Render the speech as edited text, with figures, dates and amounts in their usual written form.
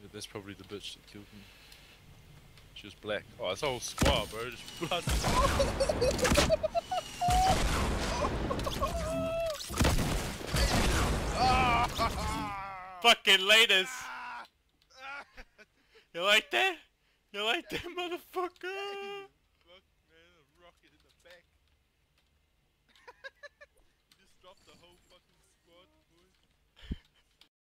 but that's probably the bitch that killed me. She was black. Oh, it's a whole squad, bro. Just blood. Fucking laters. You like that? You like that, motherfucker?